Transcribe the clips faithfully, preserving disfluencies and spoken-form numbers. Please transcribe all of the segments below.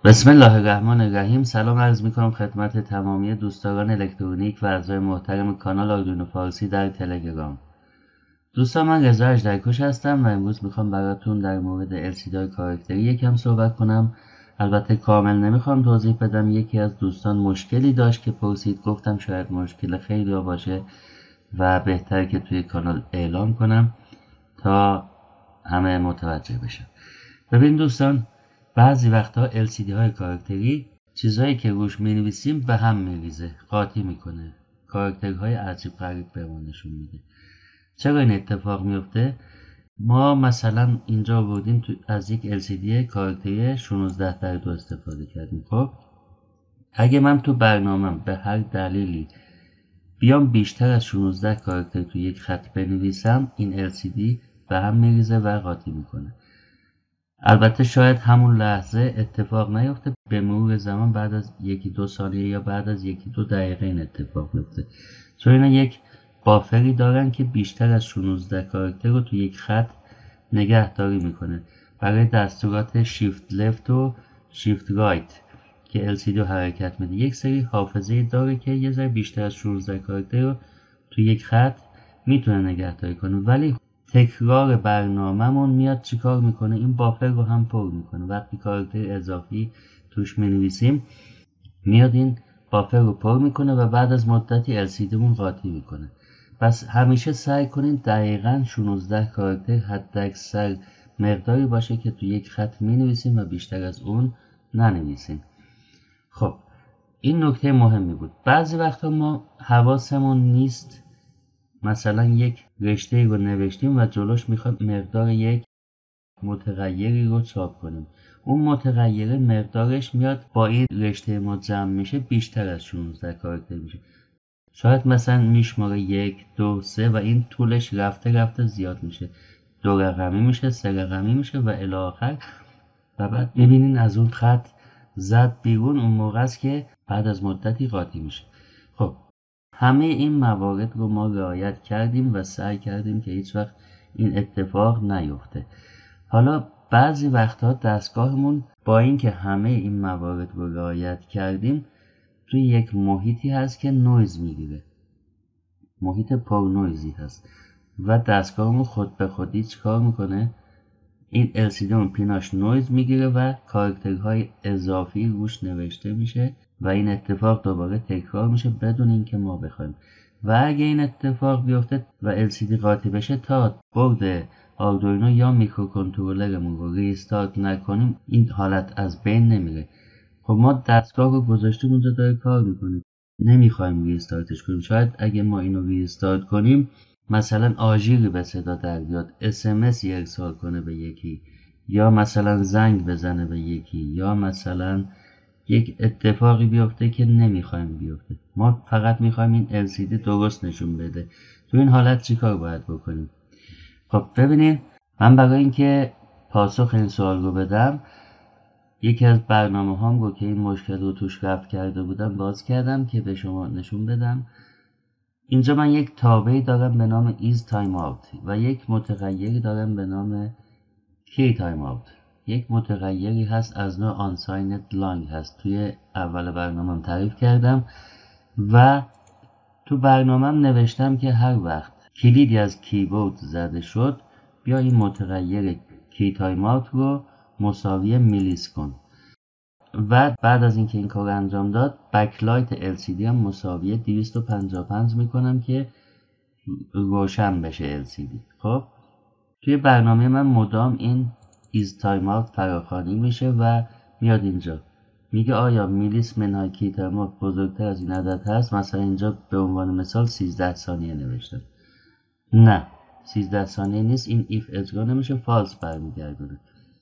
بسم الله الرحمن الرحیم. سلام عرض میکنم خدمت تمامی دوستان الکترونیک و اعضای محترم کانال آردوینو فارسی در تلگرام. دوستان، من رضا اژدرکش هستم و امروز میخوام براتون در مورد ال سی دی های کاراکتری یکم صحبت کنم. البته کامل نمیخوام توضیح بدم. یکی از دوستان مشکلی داشت که پرسید، گفتم شاید مشکل خیلی باشه و بهتره که توی کانال اعلام کنم تا همه متوجه بشن. ببین دوستان، بعضی وقتا ال سی دی های کاراکتری چیزهایی که روش می‌نویسیم به هم میریزه، قاطی میکنه، کاراکترهای عجیب غریب بهمون نشون میده. چرا این اتفاق میفته؟ ما مثلا اینجا آوردیم تو از یک ال سی دی کاراکتری شانزده در دو استفاده کردیم. خب اگه من تو برنامه‌ام به هر دلیلی بیام بیشتر از شانزده کاراکتر تو یک خط بنویسم، این ال سی دی به هم میریزه و قاطی میکنه. البته شاید همون لحظه اتفاق نیفته، به مرور زمان بعد از یکی دو ثانیه یا بعد از یکی دو دقیقه این اتفاق بیفته، چون اینا یک بافری دارن که بیشتر از شانزده کاراکتر رو تو یک خط نگهداری میکنه برای دستورات شیفت لفت و شیفت رایت که ال سی دی رو حرکت میده. یک سری حافظه داره که یه ذره بیشتر از شانزده کاراکتر رو تو یک خط میتونه نگهداری کنه، ولی تکرار برنامه‌مون میاد چیکار میکنه؟ این بافر رو هم پر میکنه. وقتی کاراکتر اضافی توش مینویسیم میاد این بافر رو پر میکنه و بعد از مدتی ال سی دی مون قاطی میکنه. پس همیشه سعی کنین دقیقاً شانزده کاراکتر حداکثر مقداری باشه که تو یک خط مینویسیم و بیشتر از اون ننویسیم. خب این نکته مهمی بود. بعضی وقتا ما حواسمون نیست، مثلا یک رشته رو نوشتیم و جلوش میخواد مقدار یک متغیری رو چاپ کنیم. اون متغیر مقدارش میاد با این رشته ما جمع میشه، بیشتر از شانزده کاراکتر میشه. شاید مثلا میشماره یک دو سه و این طولش رفته رفته زیاد میشه، دو رقمی میشه، سه رقمی میشه و الی آخر. و بعد میبینین از اون خط زد بیرون، اون موقع است که بعد از مدتی قاطی میشه. خب همه این موارد رو ما رعایت کردیم و سعی کردیم که هیچ وقت این اتفاق نیفته. حالا بعضی وقتها دستگاهمون با اینکه همه این موارد رو رعایت کردیم توی یک محیطی هست که نویز میگیره، محیط پر نویزی هست و دستگاهمون خود به خودی چیکار میکنه؟ این ال سی دی اون پیناش نویز میگیره و کاراکترهای اضافی روش نوشته میشه و این اتفاق دوباره تکرار میشه بدون اینکه ما بخوایم. و اگه این اتفاق بیفته و ال سی دی قاطی بشه، تا بورد آردوینو یا میکروکنترلرمون رو ریستارت نکنیم این حالت از بین نمیره. خب ما دستگاه رو گذاشتیم اونجا داره کار میکنه، نمیخوایم ریستارتش کنیم. شاید اگه ما اینو ریستارت کنیم مثلا آژیری به صدا در بیاد، اس ام اس ارسال کنه به یکی، یا مثلا زنگ بزنه به یکی، یا مثلا یک اتفاقی بیفته که نمیخوایم بیفته. ما فقط میخوایم این ال سی دی درست نشون بده. تو این حالت چیکار باید بکنیم؟ خب ببینین، من برای اینکه پاسخ این سوال رو بدم یکی از برنامه هام رو که این مشکل رو توش رفع کرده بودم باز کردم که به شما نشون بدم. اینجا من یک تابعی دارم به نام isTimeout و یک متغیری دارم به نام keyTimeout. یک متغیری هست از نوع unsigned long هست، توی اول برنامه‌ام تعریف کردم و تو برنامه‌ام نوشتم که هر وقت کلیدی از کیبورد زده شد بیا این متغیر keyTimeout رو مساوی میلیس کن. و بعد از اینکه این کار انجام داد بکلایت ال سی دی هم مساوی دویست و پنجاه و پنج میکنم که روشن بشه ال سی دی. خب توی برنامه من مدام این isTimeout فراخوانی میشه و میاد اینجا میگه آیا میلیس منهای keyTimeout بزرگتر از این عدد هست؟ مثلا اینجا به عنوان مثال سیزده ثانیه نوشته. نه، سیزده ثانیه نیست، این ایف اجرا نمیشه، فالس برمیگردونه.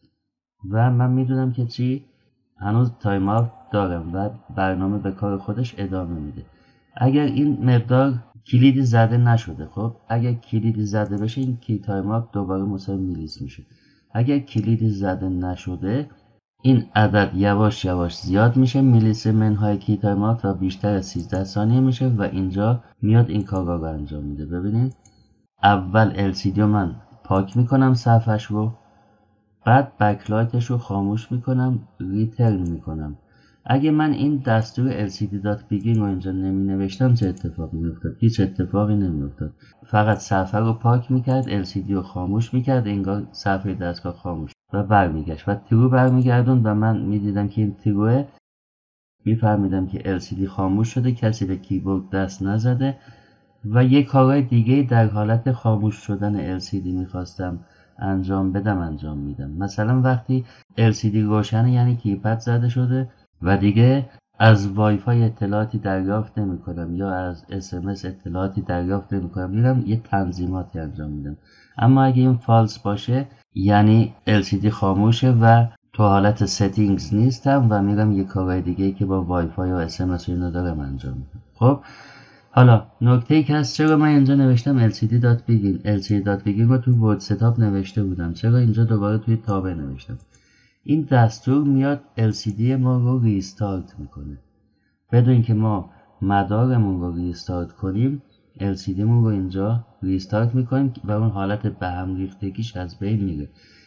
و من میدونم که چی؟ هنوز تایم آوت دارم و برنامه به کار خودش ادامه میده. اگر این مقدار کلیدی زده نشده، خب اگر کلیدی زده بشه این کی تایم آوت دوباره مساوی میلیس میشه. اگر کلیدی زده نشده این عدد یواش یواش زیاد میشه، میلیس منهای کی تایم آوت و بیشتر از سیزده ثانیه میشه و اینجا میاد این کارا رو انجام میده. ببینید اول ال سی دی من پاک میکنم صفحش رو، بعد بکلایتش رو خاموش میکنم، ریترن میکنم. اگه من این دستور lcd.begin رو اینجا نمی نوشتم چه اتفاقی میافتاد؟ هیچ اتفاقی نمیافتاد. فقط صفحه رو پاک میکرد، lcd رو خاموش میکرد، انگار صفحه دستگاه خاموش و برمیگشت و ترو برمیگردون و من میدیدم که این تروه، میفهمیدم که lcd خاموش شده، کسی به کیبورد دست نزده و یه کارهای دیگه در حالت خاموش شدن lcd میخواستم انجام بدم انجام میدم. مثلا وقتی lcd روشنه یعنی کیپد زده شده و دیگه از وای فای اطلاعاتی دریافت نمی کنم یا از اس ام اس اطلاعاتی دریافت نمی کنم، میرم یه تنظیماتی انجام میدم. اما اگه این فالس باشه یعنی lcd خاموشه و تو حالت ستینگز نیستم و میرم یه کارهای دیگه که با وای فای و اس ام اس اینو دارم انجام میدم. خب حالا نکته ای که هست، چرا من اینجا نوشتم lcd.begin؟ lcd.begin رو تو ورد ستاپ نوشته بودم، چرا اینجا دوباره توی تابع نوشتم؟ این دستور میاد lcd ما رو ریستارت میکنه. بدون اینکه ما مدارمون رو ریستارت کنیم lcd مون رو اینجا ریستارت میکنیم و اون حالت به هم ریختگیش از بین میره.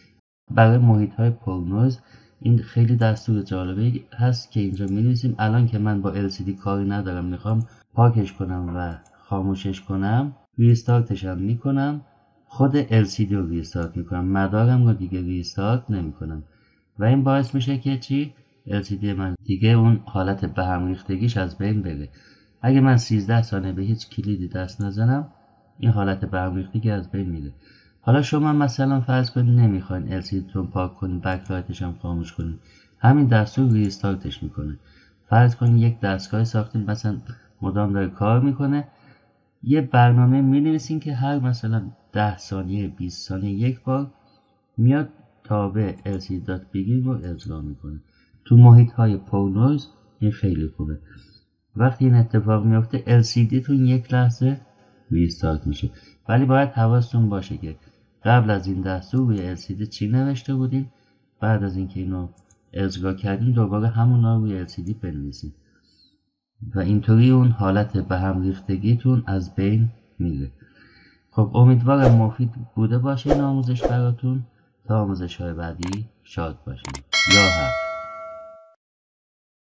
برای محیط های پرنویز این خیلی دستور جالبی هست که اینجا می نویسیم. الان که من با lcd کاری ندارم، میخوام پاکش کنم و خاموشش کنم، ریستارتش هم میکنم، خود lcd رو ریستارت میکنم، مدارم رو دیگه ریستارت نمیکنم و این باعث میشه که چی؟ lcd من دیگه اون حالت به هم ریختگیش از بین بره. اگه من سیزده ثانیه به هیچ کلیدی دست نزنم این حالت به هم ریختگی از بین میره. حالا شما مثلا فرض کنید نمیخواین lcd تون پاک کنید، بکلایتش هم خاموش کنید، همین دستور ریستارتش میکنه. فرض کنید یک دستگاه ساختیم مثلا مدام داره کار میکنه، یه برنامه مینویسین که هر مثلا ده ثانیه بیست ثانیه یک بار میاد تابع lcd.begin رو اجرا میکنه. تو محیط های پرنویز این خیلی خوبه. وقتی این اتفاق میفته lcd تون یک لحظه ریستارت میشه، ولی باید حواستون باشه که قبل از این دستور روی lcd چی نوشته بودین، بعد از اینکه اینو اجرا کردین دوباره همونا روی lcd بنویسین و اینطوری اون حالت به هم ریختگیتون از بین میره. خب امیدوارم مفید بوده باشه این آموزش براتون. تا آموزش های بعدی شاد باشین. یا حق.